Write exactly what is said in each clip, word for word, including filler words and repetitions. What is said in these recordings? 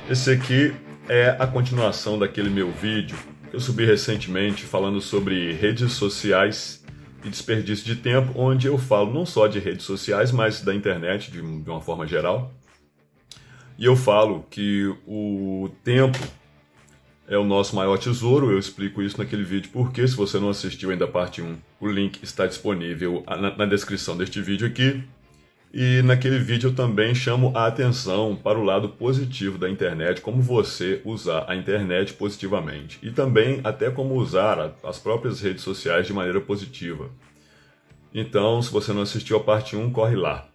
Esse aqui é a continuação daquele meu vídeo que eu subi recentemente falando sobre redes sociais e desperdício de tempo, onde eu falo não só de redes sociais, mas da internet de uma forma geral. E eu falo que o tempo é o nosso maior tesouro. Eu explico isso naquele vídeo, porque se você não assistiu ainda a parte um, o link está disponível na, na descrição deste vídeo aqui. E naquele vídeo eu também chamo a atenção para o lado positivo da internet, como você usar a internet positivamente. E também até como usar as próprias redes sociais de maneira positiva. Então, se você não assistiu a parte um, corre lá.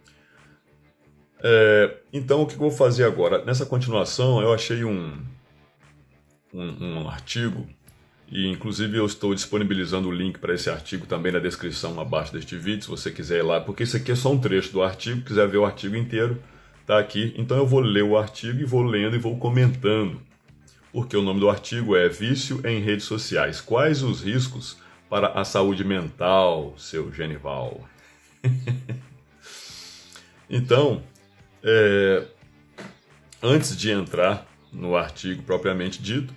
É, então, o que eu vou fazer agora? Nessa continuação, eu achei um, um, um artigo, e inclusive eu estou disponibilizando o link para esse artigo também na descrição abaixo deste vídeo, se você quiser ir lá, porque isso aqui é só um trecho do artigo, quiser ver o artigo inteiro, tá aqui. Então eu vou ler o artigo e vou lendo e vou comentando, porque o nome do artigo é Vício em Redes Sociais. Quais os riscos para a saúde mental, seu Genival? Então, é, antes de entrar no artigo propriamente dito,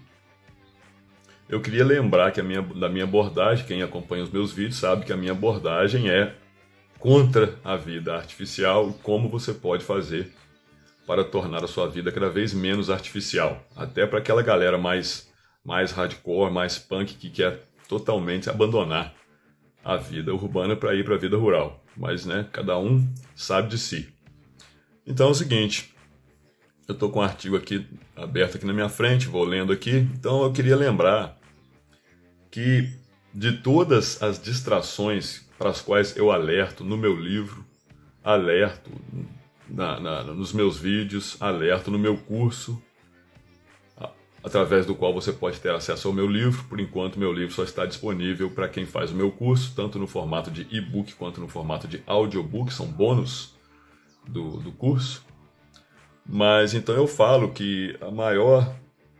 eu queria lembrar que a minha, da minha abordagem, quem acompanha os meus vídeos sabe que a minha abordagem é contra a vida artificial e como você pode fazer para tornar a sua vida cada vez menos artificial. Até para aquela galera mais, mais hardcore, mais punk, que quer totalmente abandonar a vida urbana para ir para a vida rural. Mas, né, cada um sabe de si. Então é o seguinte, eu estou com um artigo aqui aberto aqui na minha frente, vou lendo aqui. Então eu queria lembrar que de todas as distrações para as quais eu alerto no meu livro, alerto na, na, nos meus vídeos, alerto no meu curso, através do qual você pode ter acesso ao meu livro. Por enquanto, meu livro só está disponível para quem faz o meu curso, tanto no formato de e-book quanto no formato de audiobook, são bônus do, do curso. Mas então eu falo que a maior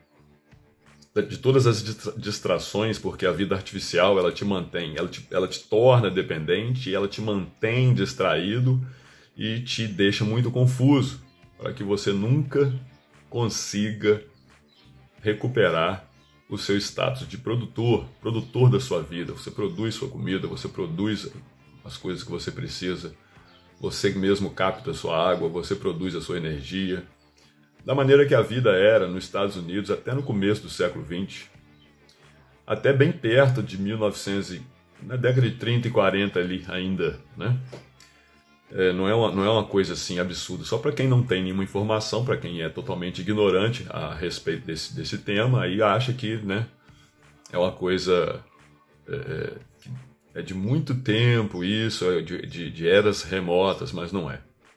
de todas as distrações, porque a vida artificial ela te mantém, ela te, ela te torna dependente, ela te mantém distraído e te deixa muito confuso, para que você nunca consiga recuperar o seu status de produtor, produtor da sua vida. Você produz sua comida, você produz as coisas que você precisa, você mesmo capta a sua água, você produz a sua energia. Da maneira que a vida era nos Estados Unidos até no começo do século vinte, até bem perto de mil e novecentos, na década de trinta e quarenta ali ainda, né? É, não, é uma, não é uma coisa assim absurda, só para quem não tem nenhuma informação, para quem é totalmente ignorante a respeito desse, desse tema, aí acha que, né, é uma coisa é, é de muito tempo isso, é de, de, de eras remotas, mas não é.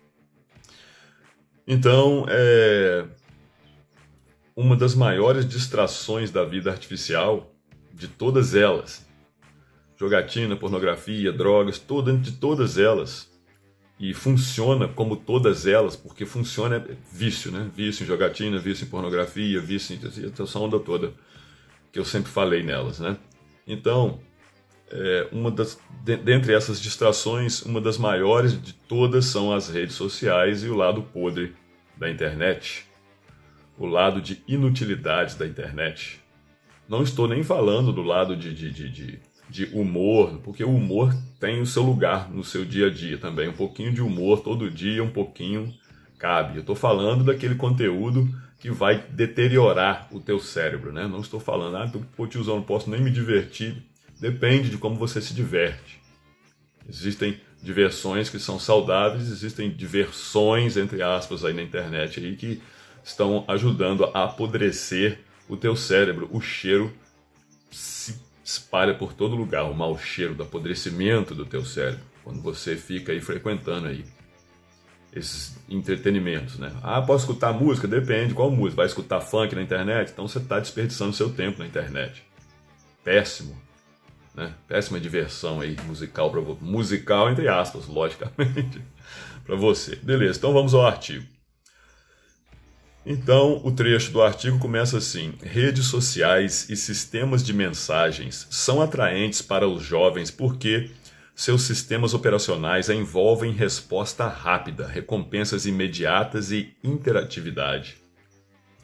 Então, é, uma das maiores distrações da vida artificial, de todas elas, jogatina, pornografia, drogas, toda, de todas elas, e funciona como todas elas, porque funciona vício, né? Vício em jogatina, vício em pornografia, vício em essa onda toda que eu sempre falei nelas, né? Então, é, uma das, de, dentre essas distrações, uma das maiores de todas são as redes sociais e o lado podre da internet, o lado de inutilidades da internet. Não estou nem falando do lado de, de, de, de, de humor, porque o humor tem o seu lugar no seu dia a dia também. Um pouquinho de humor todo dia, um pouquinho cabe. Eu estou falando daquele conteúdo que vai deteriorar o teu cérebro, né? Não estou falando, ah, pô, tiozão, não posso nem me divertir. Depende de como você se diverte. Existem diversões que são saudáveis, existem diversões, entre aspas, aí na internet aí, que estão ajudando a apodrecer o teu cérebro. O cheiro se espalha por todo lugar, o mau cheiro do apodrecimento do teu cérebro, quando você fica aí frequentando aí esses entretenimentos, né? Ah, posso escutar música? Depende, qual música? Vai escutar funk na internet? Então você está desperdiçando seu tempo na internet. Péssimo. Né? Péssima diversão aí musical, pra, musical entre aspas, logicamente, para você. Beleza, então vamos ao artigo. Então, o trecho do artigo começa assim: redes sociais e sistemas de mensagens são atraentes para os jovens porque seus sistemas operacionais envolvem resposta rápida, recompensas imediatas e interatividade.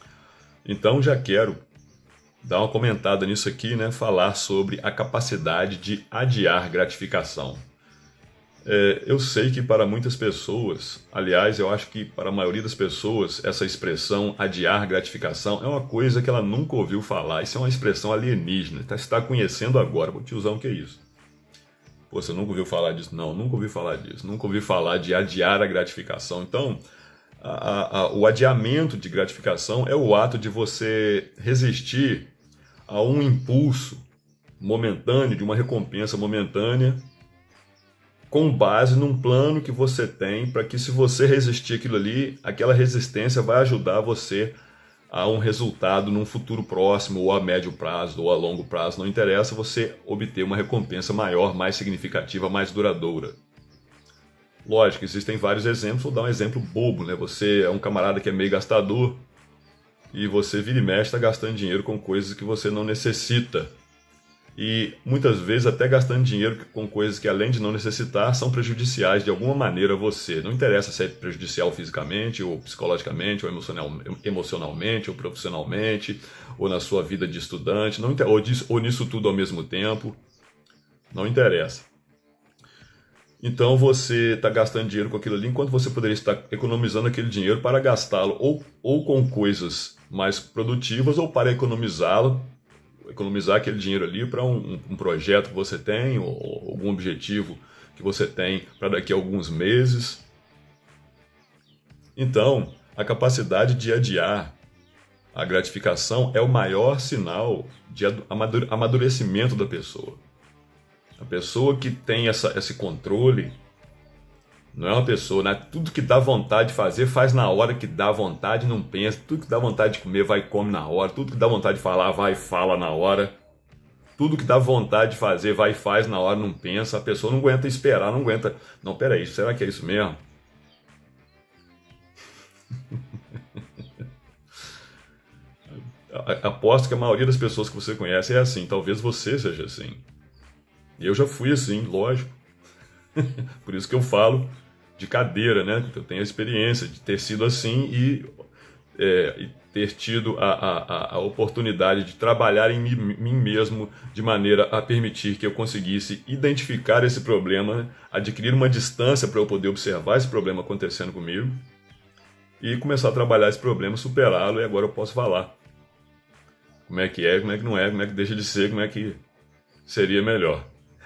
Então já quero dar uma comentada nisso aqui, né? Falar sobre a capacidade de adiar gratificação. É, eu sei que para muitas pessoas, aliás, eu acho que para a maioria das pessoas, essa expressão adiar gratificação é uma coisa que ela nunca ouviu falar. Isso é uma expressão alienígena, você está conhecendo agora. Vou te usar o que é isso. Pô, você nunca ouviu falar disso? Não, nunca ouvi falar disso. Nunca ouvi falar de adiar a gratificação. Então, a, a, o adiamento de gratificação é o ato de você resistir a um impulso momentâneo, de uma recompensa momentânea, com base num plano que você tem para que, se você resistir aquilo ali, aquela resistência vai ajudar você a um resultado num futuro próximo, ou a médio prazo, ou a longo prazo, não interessa, você obter uma recompensa maior, mais significativa, mais duradoura. Lógico, existem vários exemplos, vou dar um exemplo bobo, né? Você é um camarada que é meio gastador e você vira e mexe está gastando dinheiro com coisas que você não necessita. E muitas vezes até gastando dinheiro com coisas que, além de não necessitar, são prejudiciais de alguma maneira a você. Não interessa se é prejudicial fisicamente, ou psicologicamente, ou emocional, emocionalmente, ou profissionalmente, ou na sua vida de estudante, não inter... ou, disso, ou nisso tudo ao mesmo tempo. Não interessa. Então você está gastando dinheiro com aquilo ali, enquanto você poderia estar economizando aquele dinheiro para gastá-lo ou, ou com coisas mais produtivas, ou para economizá-lo economizar aquele dinheiro ali para um, um projeto que você tem, ou algum objetivo que você tem para daqui a alguns meses. Então, a capacidade de adiar a gratificação é o maior sinal de amadurecimento da pessoa. A pessoa que tem essa, esse controle não é uma pessoa, né? Tudo que dá vontade de fazer, faz na hora que dá vontade, não pensa. Tudo que dá vontade de comer, vai e come na hora. Tudo que dá vontade de falar, vai e fala na hora. Tudo que dá vontade de fazer, vai e faz na hora, não pensa. A pessoa não aguenta esperar, não aguenta... Não, peraí, será que é isso mesmo? Aposto que a maioria das pessoas que você conhece é assim. Talvez você seja assim. Eu já fui assim, lógico. Por isso que eu falo de cadeira, né? Eu tenho a experiência de ter sido assim e, é, e ter tido a, a, a oportunidade de trabalhar em mim, mim mesmo de maneira a permitir que eu conseguisse identificar esse problema, adquirir uma distância para eu poder observar esse problema acontecendo comigo e começar a trabalhar esse problema, superá-lo, e agora eu posso falar como é que é, como é que não é, como é que deixa de ser, como é que seria melhor.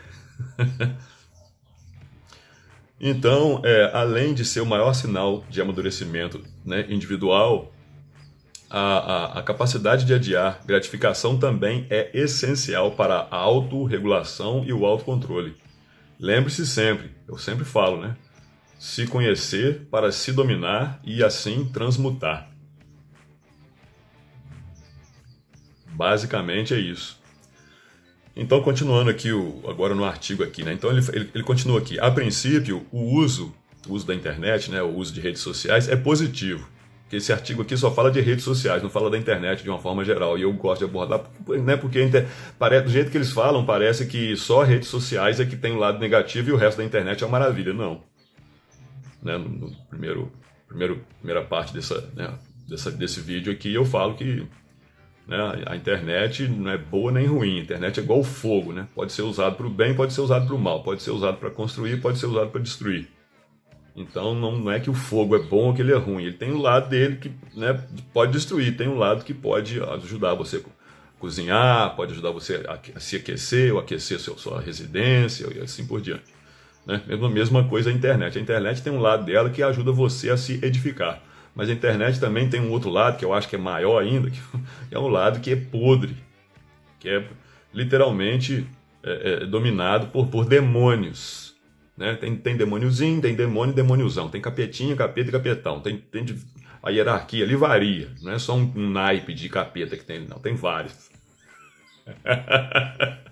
Então, é, além de ser o maior sinal de amadurecimento, né, individual, a, a, a capacidade de adiar gratificação também é essencial para a autorregulação e o autocontrole. Lembre-se sempre, eu sempre falo, né? Se conhecer para se dominar e assim transmutar. Basicamente é isso. Então, continuando aqui, o, agora no artigo aqui, né? Então ele, ele, ele continua aqui. A princípio, o uso, o uso da internet, né? O uso de redes sociais é positivo. Porque esse artigo aqui só fala de redes sociais, não fala da internet de uma forma geral. E eu gosto de abordar, né? Porque inter... do jeito que eles falam, parece que só redes sociais é que tem um lado negativo e o resto da internet é uma maravilha. Não. Né? No, no primeiro, primeiro, primeira parte dessa, né? dessa, desse vídeo aqui, eu falo que, né, a internet não é boa nem ruim. A internet é igual fogo, né? Pode ser usado para o bem, pode ser usado para o mal, pode ser usado para construir, pode ser usado para destruir. Então não, não é que o fogo é bom ou que ele é ruim. Ele tem um lado dele que, né, pode destruir, tem um lado que pode ajudar você a cozinhar, pode ajudar você a se aquecer ou aquecer sua, sua residência e assim por diante. Né? Mesma, mesma coisa a internet. A internet tem um lado dela que ajuda você a se edificar. Mas a internet também tem um outro lado, que eu acho que é maior ainda, que é um lado que é podre, que é literalmente é, é, dominado por, por demônios. Né? Tem, tem demôniozinho, tem demônio e demôniozão, tem capetinha, capeta e capetão. Tem, tem de, a hierarquia ali varia, não é só um, um naipe de capeta que tem, não, tem vários. ai,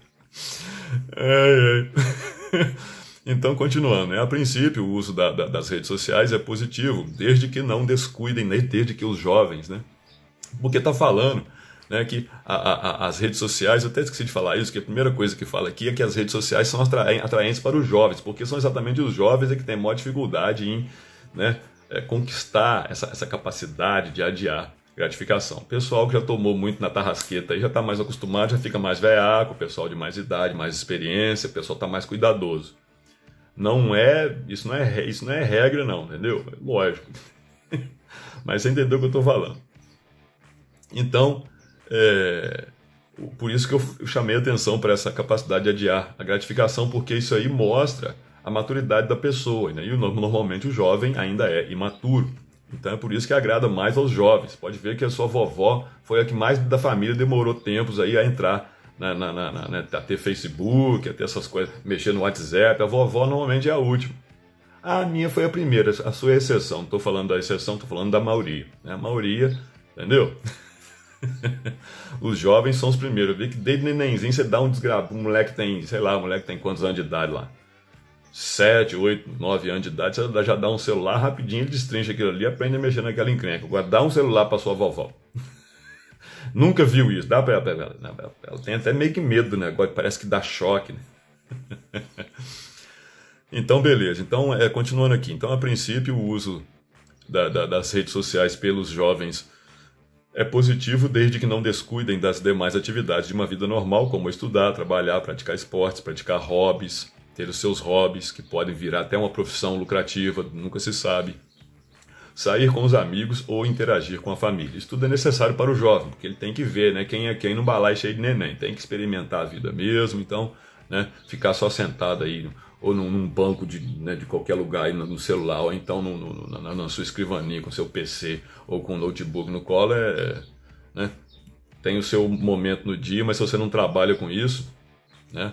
ai. Então, continuando, né? A princípio, o uso da, da, das redes sociais é positivo, desde que não descuidem, né? Desde que os jovens, né? Porque está falando, né, que a, a, as redes sociais, eu até esqueci de falar isso, que a primeira coisa que fala aqui é que as redes sociais são atraentes para os jovens, porque são exatamente os jovens é que têm maior dificuldade em, né, é, conquistar essa, essa capacidade de adiar gratificação. O pessoal que já tomou muito na tarrasqueta aí já está mais acostumado, já fica mais veaco, o pessoal de mais idade, mais experiência, o pessoal está mais cuidadoso. Não é, isso não é, isso não é regra não, entendeu? Lógico. Mas você entendeu o que eu estou falando. Então, é, por isso que eu chamei a atenção para essa capacidade de adiar a gratificação, porque isso aí mostra a maturidade da pessoa, né? E normalmente o jovem ainda é imaturo. Então é por isso que agrada mais aos jovens. Pode ver que a sua vovó foi a que mais da família demorou tempos aí a entrar, na, na, na, na, a ter Facebook, a ter essas coisas, mexer no WhatsApp. A vovó normalmente é a última. A minha foi a primeira, a sua é a exceção. Não estou falando da exceção, estou falando da maioria. A maioria, entendeu? Os jovens são os primeiros. Eu vi que desde nenenzinho você dá um desgravo. O moleque tem, sei lá, o moleque tem quantos anos de idade lá? sete, oito, nove anos de idade, você já dá um celular rapidinho, ele destrincha aquilo ali e aprende a mexer naquela encrenca. Agora dá um celular para sua vovó. Nunca viu isso. Dá pra ela, ela, ela tem até meio que medo do negócio, parece que dá choque, né? Então, beleza. Então, é, continuando aqui. Então, a princípio, o uso da, da, das redes sociais pelos jovens é positivo desde que não descuidem das demais atividades de uma vida normal, como estudar, trabalhar, praticar esportes, praticar hobbies, ter os seus hobbies, que podem virar até uma profissão lucrativa, nunca se sabe. Sair com os amigos ou interagir com a família. Isso tudo é necessário para o jovem, porque ele tem que ver, né, quem é quem no balaio cheio de neném. Tem que experimentar a vida mesmo, então, né, ficar só sentado aí, ou num, num banco de, né, de qualquer lugar aí no, no celular, ou então no, no, na, na sua escrivaninha com seu P C, ou com o notebook no colo, é, né, tem o seu momento no dia, mas se você não trabalha com isso, né,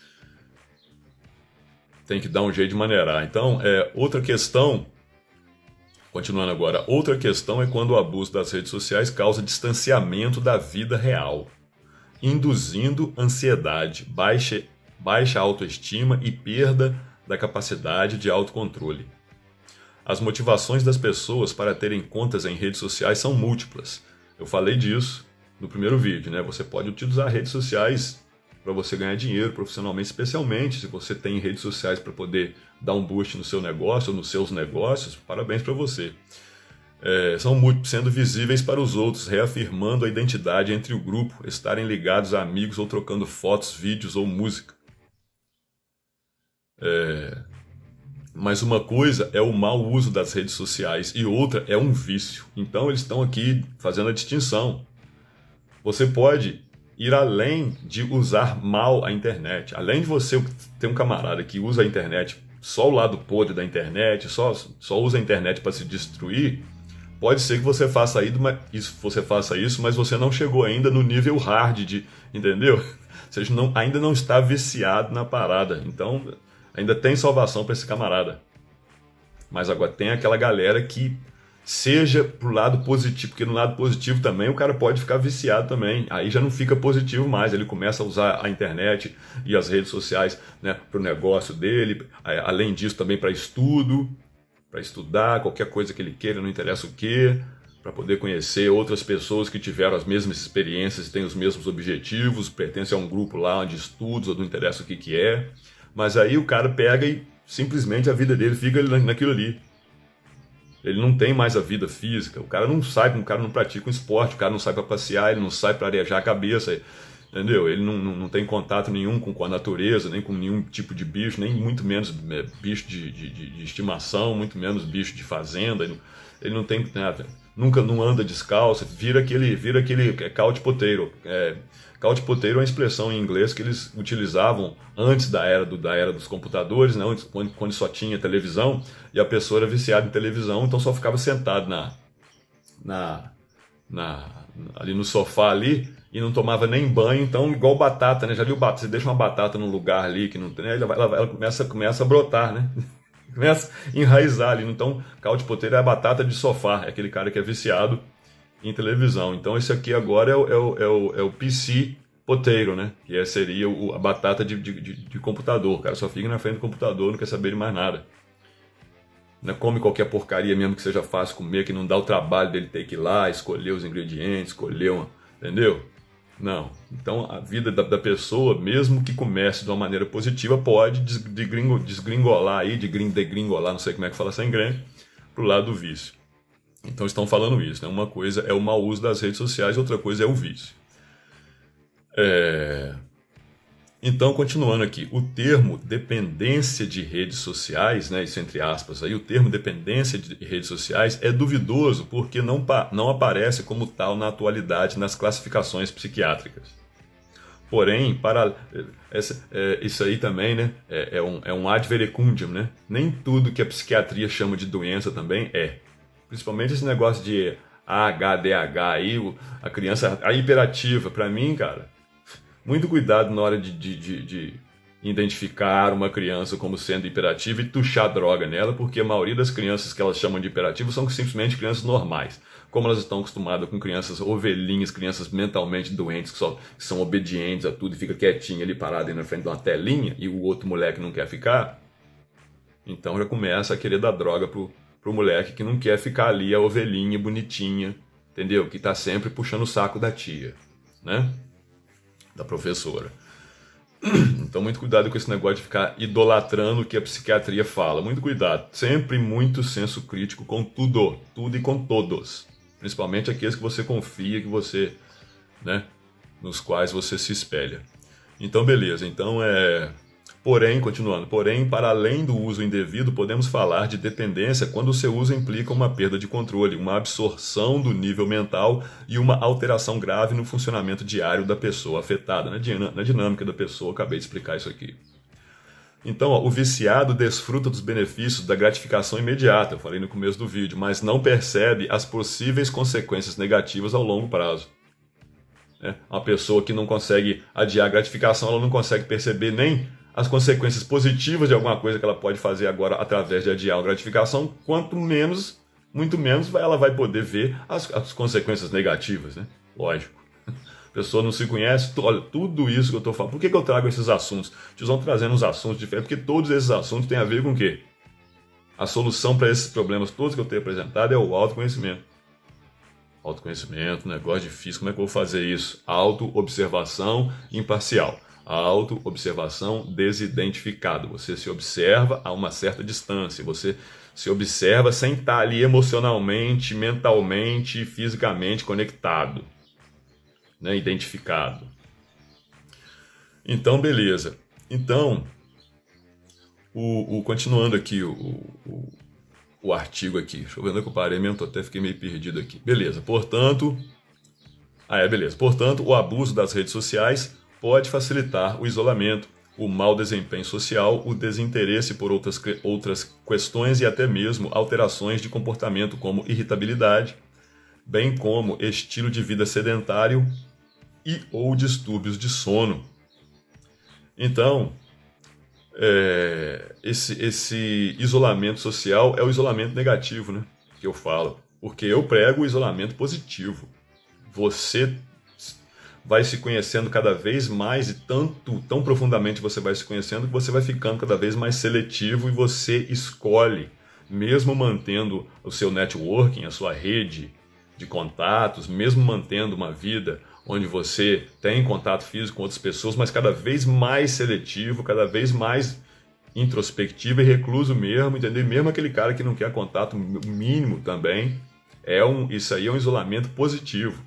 tem que dar um jeito de maneirar. Então, é, outra questão, continuando agora, outra questão é quando o abuso das redes sociais causa distanciamento da vida real, induzindo ansiedade, baixa, baixa autoestima e perda da capacidade de autocontrole. As motivações das pessoas para terem contas em redes sociais são múltiplas. Eu falei disso no primeiro vídeo, né? Você pode utilizar redes sociais para você ganhar dinheiro profissionalmente, especialmente se você tem redes sociais para poder dar um boost no seu negócio ou nos seus negócios, parabéns para você. É, são muito sendo visíveis para os outros, reafirmando a identidade entre o grupo, estarem ligados a amigos ou trocando fotos, vídeos ou música. É, mas uma coisa é o mau uso das redes sociais e outra é um vício. Então eles estão aqui fazendo a distinção. Você pode ir além de usar mal a internet. Além de você ter um camarada que usa a internet, só o lado podre da internet, só, só usa a internet para se destruir, pode ser que você faça isso, você faça isso, mas você não chegou ainda no nível hard, de, entendeu? Você não, ainda não está viciado na parada. Então, ainda tem salvação para esse camarada. Mas agora tem aquela galera que seja pro lado positivo, porque no lado positivo também o cara pode ficar viciado também, aí já não fica positivo mais, ele começa a usar a internet e as redes sociais, né, para o negócio dele, além disso também para estudo, para estudar qualquer coisa que ele queira, não interessa o que, para poder conhecer outras pessoas que tiveram as mesmas experiências, têm os mesmos objetivos, pertencem a um grupo lá de estudos, ou não interessa o que que é, mas aí o cara pega e simplesmente a vida dele fica naquilo ali. Ele não tem mais a vida física, o cara não sai, o cara não pratica um esporte, o cara não sai para passear, ele não sai para arejar a cabeça, entendeu? Ele não, não, não tem contato nenhum com, com a natureza, nem com nenhum tipo de bicho, nem muito menos é, bicho de, de, de estimação, muito menos bicho de fazenda, ele não, ele não tem nada, nunca não anda descalço, vira aquele, vira aquele couch potato. É, couch potato é uma expressão em inglês que eles utilizavam antes da era, do, da era dos computadores, né? quando, quando só tinha televisão, e a pessoa era viciada em televisão, então só ficava sentado na, na, na, ali no sofá ali, e não tomava nem banho, então igual batata, né? Já viu batata? Você deixa uma batata num lugar ali que não tem, ela, ela, ela começa, começa a brotar, né? Começa a enraizar ali. Então, couch potato é a batata de sofá, é aquele cara que é viciado em televisão. Então esse aqui agora é o, é o, é o, é o P C potato, né? Que é, seria o, a batata de, de, de, de computador. O cara só fica na frente do computador, não quer saber de mais nada. Não come qualquer porcaria mesmo que seja fácil comer, que não dá o trabalho dele ter que ir lá, escolher os ingredientes, escolher uma... Entendeu? Não. Então a vida da, da pessoa, mesmo que comece de uma maneira positiva, pode desgringo, desgringolar aí, degringolar, não sei como é que fala sem grande, pro lado do vício. Então estão falando isso, né? Uma coisa é o mau uso das redes sociais, outra coisa é o vício. É... Então, continuando aqui, o termo dependência de redes sociais, né, isso entre aspas, aí, o termo dependência de redes sociais é duvidoso porque não, não aparece como tal na atualidade nas classificações psiquiátricas. Porém, para essa, é, isso aí também, né, é, é um, é um ad verecundium, né? Nem tudo que a psiquiatria chama de doença também é. Principalmente esse negócio de A H D H aí, a criança, a hiperativa, para mim, cara, muito cuidado na hora de, de, de, de identificar uma criança como sendo hiperativa e tuchar droga nela, porque a maioria das crianças que elas chamam de hiperativas são simplesmente crianças normais. Como elas estão acostumadas com crianças ovelhinhas, crianças mentalmente doentes, que, só, que são obedientes a tudo e fica quietinha ali parada aí na frente de uma telinha e o outro moleque não quer ficar, então já começa a querer dar droga pro, pro moleque que não quer ficar ali, a ovelhinha bonitinha, entendeu? Que tá sempre puxando o saco da tia, né? Da professora. Então, muito cuidado com esse negócio de ficar idolatrando o que a psiquiatria fala. Muito cuidado. Sempre muito senso crítico com tudo. Tudo e com todos. Principalmente aqueles que você confia, que você, né, nos quais você se espelha. Então, beleza. Então, é... Porém, continuando, porém, para além do uso indevido, podemos falar de dependência quando o seu uso implica uma perda de controle, uma absorção do nível mental e uma alteração grave no funcionamento diário da pessoa afetada, na dinâmica da pessoa. Acabei de explicar isso aqui. Então, ó, o viciado desfruta dos benefícios da gratificação imediata, eu falei no começo do vídeo, mas não percebe as possíveis consequências negativas ao longo prazo. É, uma pessoa que não consegue adiar a gratificação, ela não consegue perceber nem as consequências positivas de alguma coisa que ela pode fazer agora através de adiar a gratificação, quanto menos, muito menos ela vai poder ver as, as consequências negativas, né? Lógico. A pessoa não se conhece, olha, tudo isso que eu estou falando. Por que, que eu trago esses assuntos? Vocês vão trazendo uns assuntos diferentes, porque todos esses assuntos têm a ver com o quê? A solução para esses problemas todos que eu tenho apresentado é o autoconhecimento. Autoconhecimento, negócio difícil, como é que eu vou fazer isso? Auto-observação imparcial. A auto-observação desidentificado. Você se observa a uma certa distância. Você se observa sem estar ali emocionalmente, mentalmente, fisicamente conectado, né? Identificado. Então, beleza. Então, o, o, continuando aqui o, o, o artigo aqui. Deixa eu ver onde é que eu parei mesmo, até fiquei meio perdido aqui. Beleza, portanto... Ah, é, beleza. Portanto, o abuso das redes sociais pode facilitar o isolamento, o mau desempenho social, o desinteresse por outras, outras questões e até mesmo alterações de comportamento como irritabilidade, bem como estilo de vida sedentário e ou distúrbios de sono. Então, é, esse, esse isolamento social é o isolamento negativo, né, que eu falo, porque eu prego o isolamento positivo. Você vai se conhecendo cada vez mais e tanto, tão profundamente você vai se conhecendo que você vai ficando cada vez mais seletivo e você escolhe, mesmo mantendo o seu networking, a sua rede de contatos, mesmo mantendo uma vida onde você tem contato físico com outras pessoas, mas cada vez mais seletivo, cada vez mais introspectivo e recluso mesmo, entendeu? Mesmo aquele cara que não quer contato mínimo também, é um, isso aí é um isolamento positivo.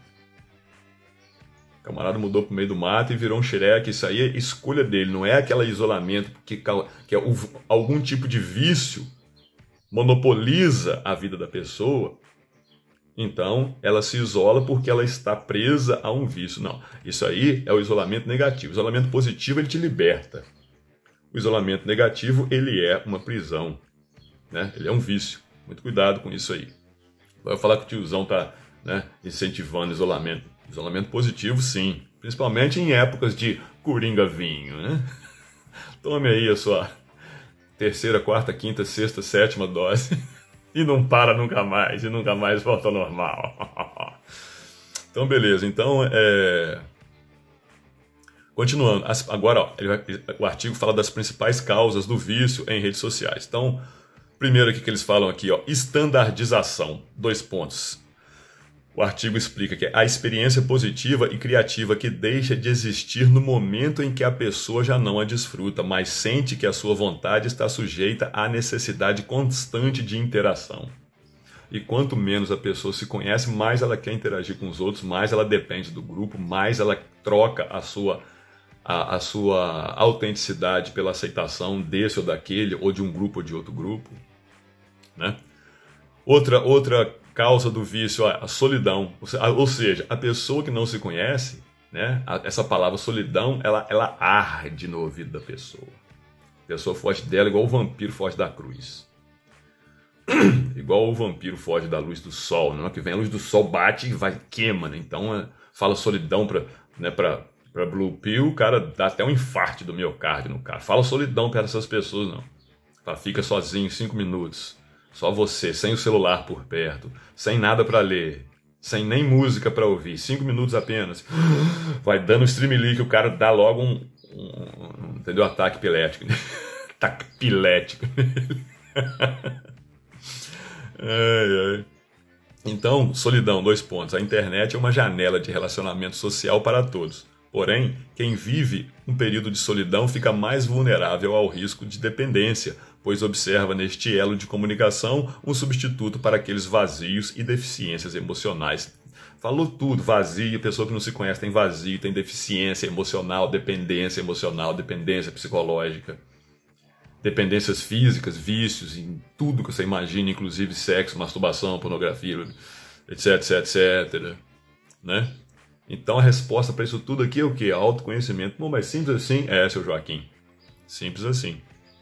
O camarada mudou para o meio do mato e virou um xereque. Isso aí é escolha dele, não é aquele isolamento que, que é algum tipo de vício monopoliza a vida da pessoa. Então, ela se isola porque ela está presa a um vício. Não, isso aí é o isolamento negativo. O isolamento positivo, ele te liberta. O isolamento negativo, ele é uma prisão, né? Ele é um vício. Muito cuidado com isso aí. Vai falar que o tiozão está, né, incentivando isolamento. Isolamento positivo, sim. Principalmente em épocas de coringa vinho, né? Tome aí a sua terceira, quarta, quinta, sexta, sétima dose e não para nunca mais, e nunca mais volta ao normal. Então, beleza. Então, é... continuando. Agora, ó, ele vai... o artigo fala das principais causas do vício em redes sociais. Então, primeiro aqui que eles falam aqui, ó, estandardização. Dois pontos. O artigo explica que é a experiência positiva e criativa que deixa de existir no momento em que a pessoa já não a desfruta, mas sente que a sua vontade está sujeita à necessidade constante de interação. E quanto menos a pessoa se conhece, mais ela quer interagir com os outros, mais ela depende do grupo, mais ela troca a sua, a, a sua autenticidade pela aceitação desse ou daquele, ou de um grupo ou de outro grupo, né? Outra, outra causa do vício, a solidão. Ou seja, a pessoa que não se conhece, né, essa palavra solidão, ela, ela arde no ouvido da pessoa. A pessoa foge dela igual o vampiro foge da cruz. Igual o vampiro foge da luz do sol, né? Que vem a luz do sol, bate e vai, queima, né? Então, fala solidão para, né, para para Blue Pill, o cara dá até um infarto do miocárdio no cara. Fala solidão para essas pessoas, não. Fala, fica sozinho cinco minutos, só você, sem o celular por perto, sem nada para ler, sem nem música para ouvir, cinco minutos apenas. Vai dando um streaming que o cara dá logo um, um, um entendeu? Ataque epilético. Ataque epilético. Ai, ai. Então, solidão, dois pontos. A internet é uma janela de relacionamento social para todos. Porém, quem vive um período de solidão fica mais vulnerável ao risco de dependência, pois observa neste elo de comunicação um substituto para aqueles vazios e deficiências emocionais. Falou tudo, vazio, pessoa que não se conhece tem vazio, tem deficiência emocional, dependência emocional, dependência psicológica. Dependências físicas, vícios, em tudo que você imagina, inclusive sexo, masturbação, pornografia, etc, etc, etcétera. Né? Então a resposta para isso tudo aqui é o quê? Autoconhecimento. Bom, mas simples assim? É, seu Joaquim. Simples assim.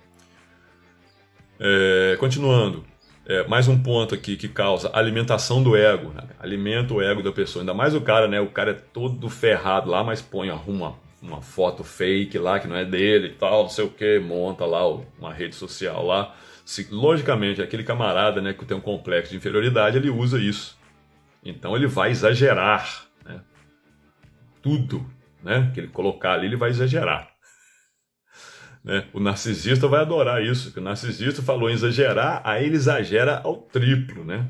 É, continuando. É, mais um ponto aqui que causa alimentação do ego. Né? Alimenta o ego da pessoa. Ainda mais o cara, né? O cara é todo ferrado lá, mas põe, arruma uma foto fake lá, que não é dele e tal, não sei o que, monta lá uma rede social lá. Se, logicamente, aquele camarada, né, que tem um complexo de inferioridade, ele usa isso. Então ele vai exagerar, né? Tudo, né, que ele colocar ali, ele vai exagerar. Né? O narcisista vai adorar isso, porque o narcisista falou em exagerar, aí ele exagera ao triplo, né?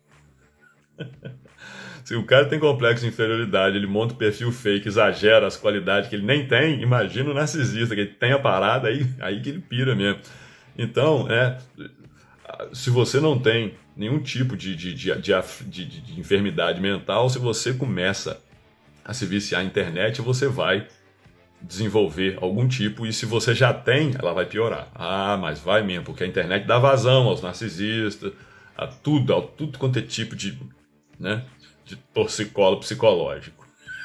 Se o cara tem complexo de inferioridade, ele monta um perfil fake, exagera as qualidades que ele nem tem, imagina o narcisista, que ele tem a parada, aí, aí que ele pira mesmo. Então, é, se você não tem nenhum tipo de, de, de, de, de, de enfermidade mental, se você começa a se viciar na internet, você vai desenvolver algum tipo, e se você já tem, ela vai piorar. Ah, mas vai mesmo, porque a internet dá vazão aos narcisistas, a tudo, a tudo quanto é tipo de... né? de torcicolo psicológico.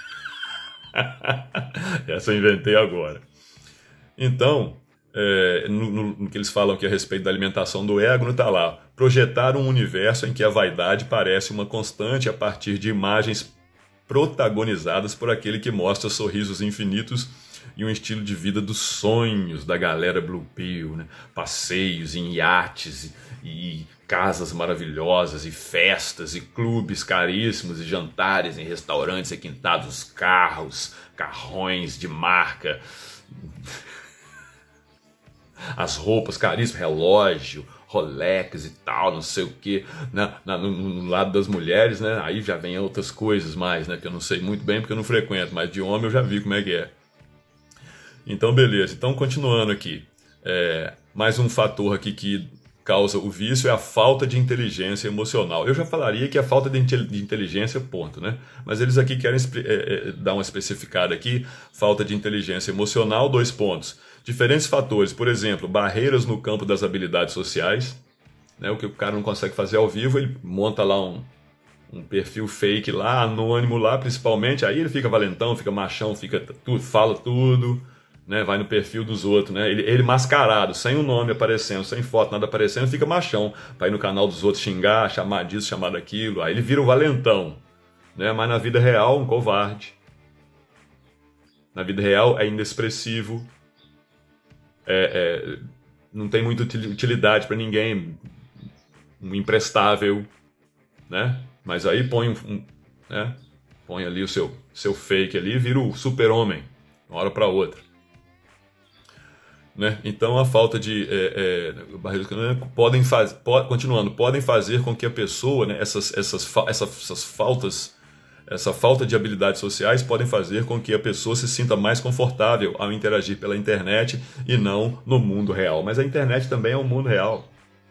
Essa eu inventei agora. Então, é, no, no, no que eles falam aqui a respeito da alimentação do ego, não está lá. Projetar um universo em que a vaidade parece uma constante a partir de imagens protagonizadas por aquele que mostra sorrisos infinitos e um estilo de vida dos sonhos da galera Blue Pill, né? Passeios em iates e, e casas maravilhosas, e festas, e clubes caríssimos, e jantares em restaurantes requintados, carros, carrões de marca, as roupas caríssimas, relógio, Rolex e tal, não sei o que, né? no, no lado das mulheres, né? Aí já vem outras coisas mais, né? Que eu não sei muito bem porque eu não frequento, mas de homem eu já vi como é que é. Então, beleza. Então, continuando aqui, é, mais um fator aqui que causa o vício é a falta de inteligência emocional. Eu já falaria que é a falta de inteligência, ponto, né? Mas eles aqui querem é, é, dar uma especificada aqui, falta de inteligência emocional, dois pontos. Diferentes fatores, por exemplo, barreiras no campo das habilidades sociais, né? O que o cara não consegue fazer ao vivo, ele monta lá um, um perfil fake lá, anônimo lá, principalmente, aí ele fica valentão, fica machão, fica tudo, fala tudo, né, vai no perfil dos outros, né, ele, ele mascarado, sem o nome aparecendo, sem foto, nada aparecendo, fica machão, para ir no canal dos outros xingar, chamar disso, chamar daquilo, aí ele vira um valentão, né, mas na vida real, um covarde. Na vida real é inexpressivo, é, é, não tem muita utilidade para ninguém, um imprestável, né, mas aí põe um, um né, põe ali o seu, seu fake ali e vira o super-homem, uma hora para outra. Né? Então a falta de é, é, barreiras podem fazer, pode, continuando, podem fazer com que a pessoa, né, essas, essas, essas, essas faltas, essa falta de habilidades sociais podem fazer com que a pessoa se sinta mais confortável ao interagir pela internet e não no mundo real. Mas a internet também é um mundo real.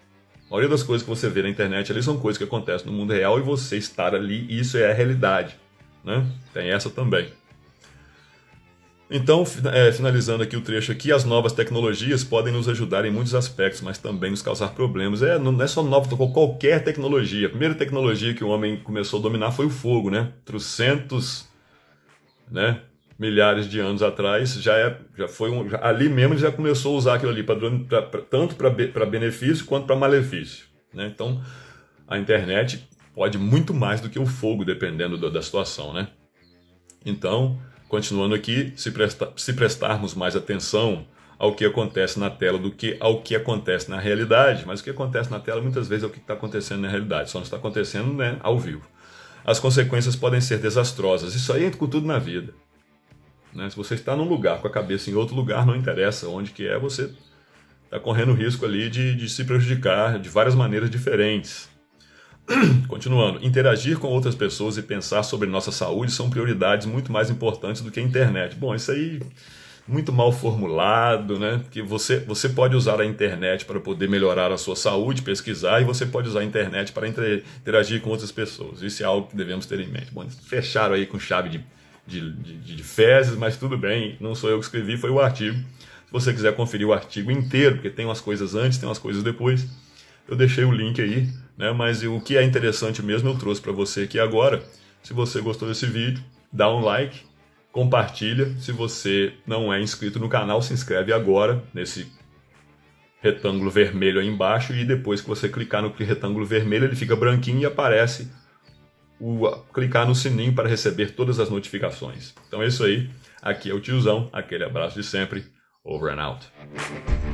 maioria das coisas que você vê na internet ali são coisas que acontecem no mundo real e você estar ali, isso é a realidade, né? Tem essa também. Então, é, finalizando aqui o trecho aqui, as novas tecnologias podem nos ajudar em muitos aspectos, mas também nos causar problemas. É, não é só nova, qualquer tecnologia. A primeira tecnologia que o homem começou a dominar foi o fogo, né? Trocentos, né, milhares de anos atrás, já, é, já foi um, já, ali mesmo ele já começou a usar aquilo ali, pra, pra, pra, tanto para benefício quanto para malefício, né? Então, a internet pode muito mais do que o fogo, dependendo do, da situação, né? Então, continuando aqui, se, presta, se prestarmos mais atenção ao que acontece na tela do que ao que acontece na realidade, mas o que acontece na tela muitas vezes é o que está acontecendo na realidade, só não está acontecendo, né, ao vivo. As consequências podem ser desastrosas, isso aí entra com tudo na vida. Né? Se você está num lugar com a cabeça em outro lugar, não interessa onde que é, você está correndo risco ali de, de se prejudicar de várias maneiras diferentes. Continuando, interagir com outras pessoas e pensar sobre nossa saúde são prioridades muito mais importantes do que a internet. Bom, isso aí muito mal formulado, né? Que você, você pode usar a internet para poder melhorar a sua saúde, pesquisar, e você pode usar a internet para interagir com outras pessoas. Isso é algo que devemos ter em mente. Bom, fecharam aí com chave de, de, de, de fezes, mas tudo bem, não sou eu que escrevi, foi o artigo. Se você quiser conferir o artigo inteiro, porque tem umas coisas antes, tem umas coisas depois, eu deixei o link aí, né? Mas o que é interessante mesmo eu trouxe para você aqui agora. Se você gostou desse vídeo, dá um like, compartilha. Se você não é inscrito no canal, se inscreve agora nesse retângulo vermelho aí embaixo, e depois que você clicar no retângulo vermelho ele fica branquinho e aparece o clicar no sininho para receber todas as notificações. Então é isso aí, aqui é o Tiozão, aquele abraço de sempre, over and out.